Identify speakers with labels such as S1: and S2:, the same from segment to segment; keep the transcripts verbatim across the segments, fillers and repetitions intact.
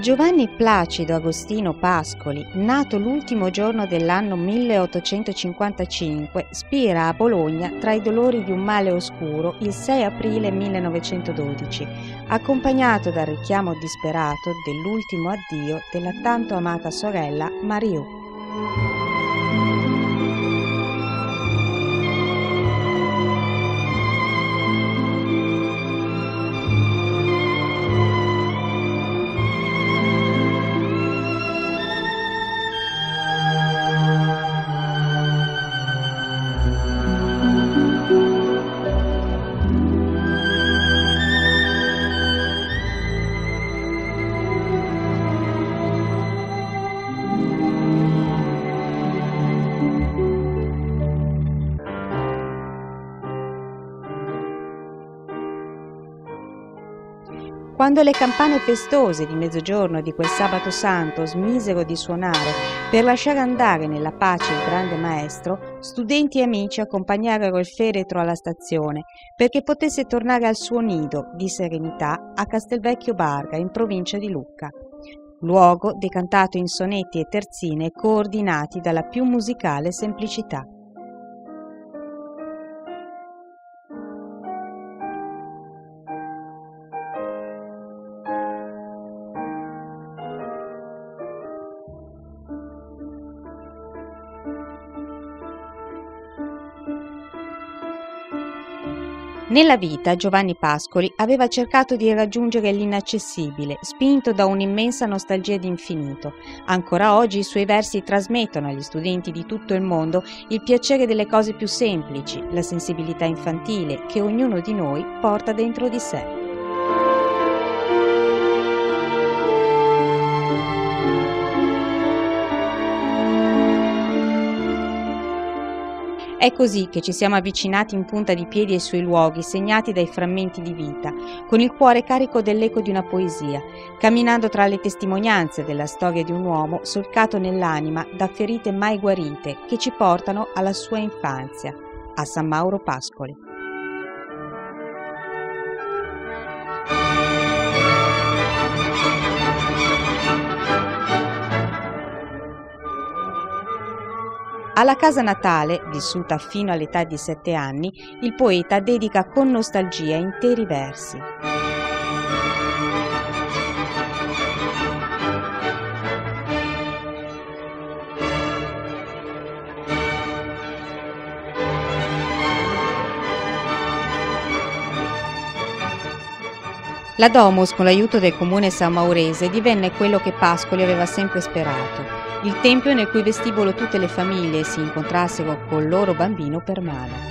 S1: Giovanni Placido Agostino Pascoli, nato l'ultimo giorno dell'anno milleottocentocinquantacinque, spira a Bologna tra i dolori di un male oscuro il sei aprile millenovecentododici, accompagnato dal richiamo disperato dell'ultimo addio della tanto amata sorella Mariù. Quando le campane festose di mezzogiorno di quel sabato santo smisero di suonare per lasciare andare nella pace il grande maestro, studenti e amici accompagnarono il feretro alla stazione perché potesse tornare al suo nido di serenità a Castelvecchio Barga, in provincia di Lucca, luogo decantato in sonetti e terzine coordinati dalla più musicale semplicità. Nella vita Giovanni Pascoli aveva cercato di raggiungere l'inaccessibile, spinto da un'immensa nostalgia di infinito. Ancora oggi i suoi versi trasmettono agli studenti di tutto il mondo il piacere delle cose più semplici, la sensibilità infantile che ognuno di noi porta dentro di sé. È così che ci siamo avvicinati in punta di piedi ai suoi luoghi segnati dai frammenti di vita, con il cuore carico dell'eco di una poesia, camminando tra le testimonianze della storia di un uomo solcato nell'anima da ferite mai guarite che ci portano alla sua infanzia, a San Mauro Pascoli. Alla casa natale, vissuta fino all'età di sette anni, il poeta dedica con nostalgia interi versi. La Domus, con l'aiuto del comune sammaurese, divenne quello che Pascoli aveva sempre sperato, il tempio nel cui vestibolo tutte le famiglie si incontrassero col loro bambino per mano.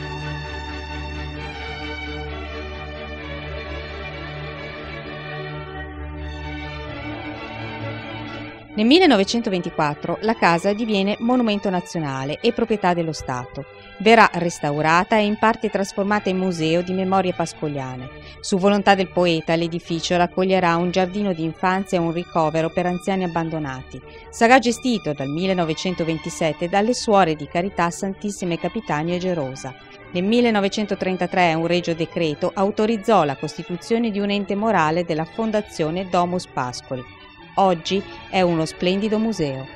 S1: Nel millenovecentoventiquattro la casa diviene monumento nazionale e proprietà dello Stato. Verrà restaurata e in parte trasformata in museo di memorie pascoliane. Su volontà del poeta l'edificio raccoglierà un giardino di infanzia e un ricovero per anziani abbandonati. Sarà gestito dal millenovecentoventisette dalle Suore di Carità Santissime Capitani e Gerosa. Nel millenovecentotrentatré un regio decreto autorizzò la costituzione di un ente morale della Fondazione Domus Pascoli. Oggi è uno splendido museo.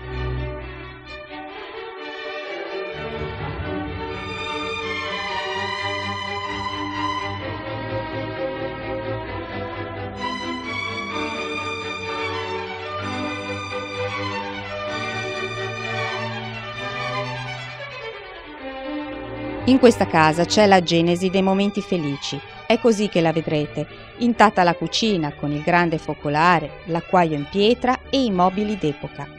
S1: In questa casa c'è la genesi dei momenti felici. È così che la vedrete, intatta la cucina con il grande focolare, l'acquaio in pietra e i mobili d'epoca.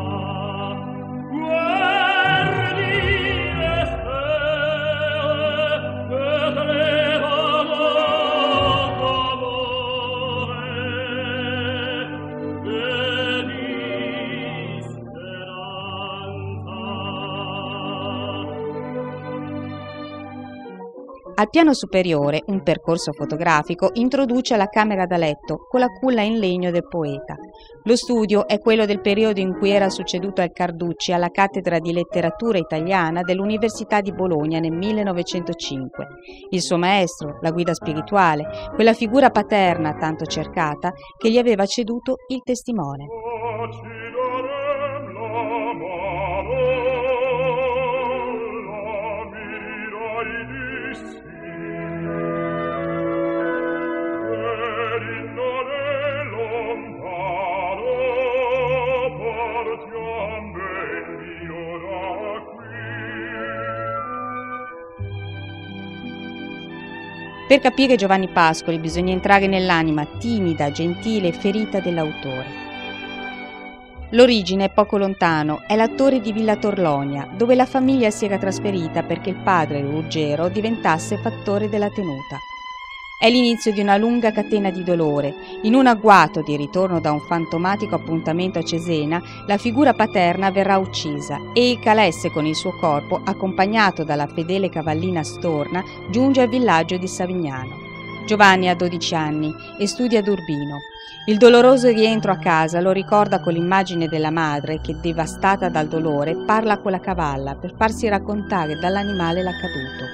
S2: Guardi e spera
S1: Al piano superiore, un percorso fotografico introduce la camera da letto con la culla in legno del poeta. Lo studio è quello del periodo in cui era succeduto al Carducci alla cattedra di letteratura italiana dell'Università di Bologna nel millenovecentocinque. Il suo maestro, la guida spirituale, quella figura paterna tanto cercata che gli aveva ceduto il testimone. Per capire Giovanni Pascoli bisogna entrare nell'anima timida, gentile e ferita dell'autore. L'origine è poco lontano, è la torre di Villa Torlonia, dove la famiglia si era trasferita perché il padre Ruggero diventasse fattore della tenuta. È l'inizio di una lunga catena di dolore. In un agguato di ritorno da un fantomatico appuntamento a Cesena, la figura paterna verrà uccisa e il Calesse con il suo corpo, accompagnato dalla fedele cavallina Storna, giunge al villaggio di Savignano. Giovanni ha dodici anni e studia ad Urbino. Il doloroso rientro a casa lo ricorda con l'immagine della madre che, devastata dal dolore, parla con la cavalla per farsi raccontare dall'animale l'accaduto.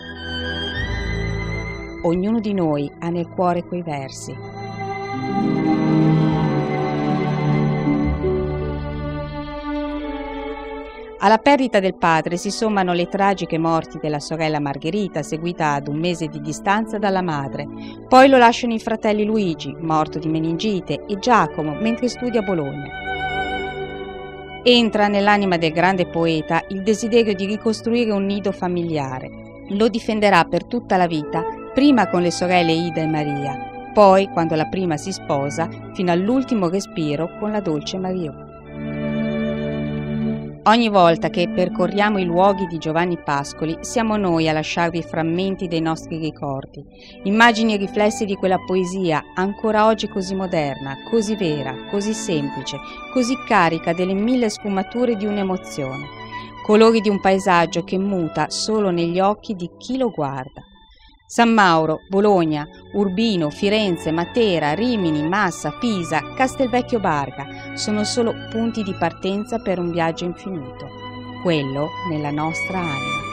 S1: Ognuno di noi ha nel cuore quei versi. Alla perdita del padre si sommano le tragiche morti della sorella Margherita, seguita ad un mese di distanza dalla madre. Poi lo lasciano i fratelli Luigi, morto di meningite, e Giacomo, mentre studia a Bologna. Entra nell'anima del grande poeta il desiderio di ricostruire un nido familiare. Lo difenderà per tutta la vita, prima con le sorelle Ida e Maria, poi, quando la prima si sposa, fino all'ultimo respiro con la dolce Mariò. Ogni volta che percorriamo i luoghi di Giovanni Pascoli, siamo noi a lasciarvi frammenti dei nostri ricordi, immagini e riflessi di quella poesia, ancora oggi così moderna, così vera, così semplice, così carica delle mille sfumature di un'emozione, colori di un paesaggio che muta solo negli occhi di chi lo guarda. San Mauro, Bologna, Urbino, Firenze, Matera, Rimini, Massa, Pisa, Castelvecchio Barga sono solo punti di partenza per un viaggio infinito, quello nella nostra anima.